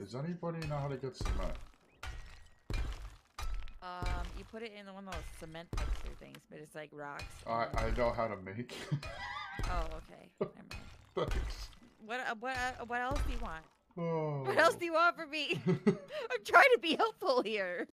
Does anybody know how to get cement? You put it in one of those cement mixer things, but it's like rocks. I know how to make. Oh, okay. Never mind. Thanks. What else do you want? Oh. What else do you want from me? I'm trying to be helpful here.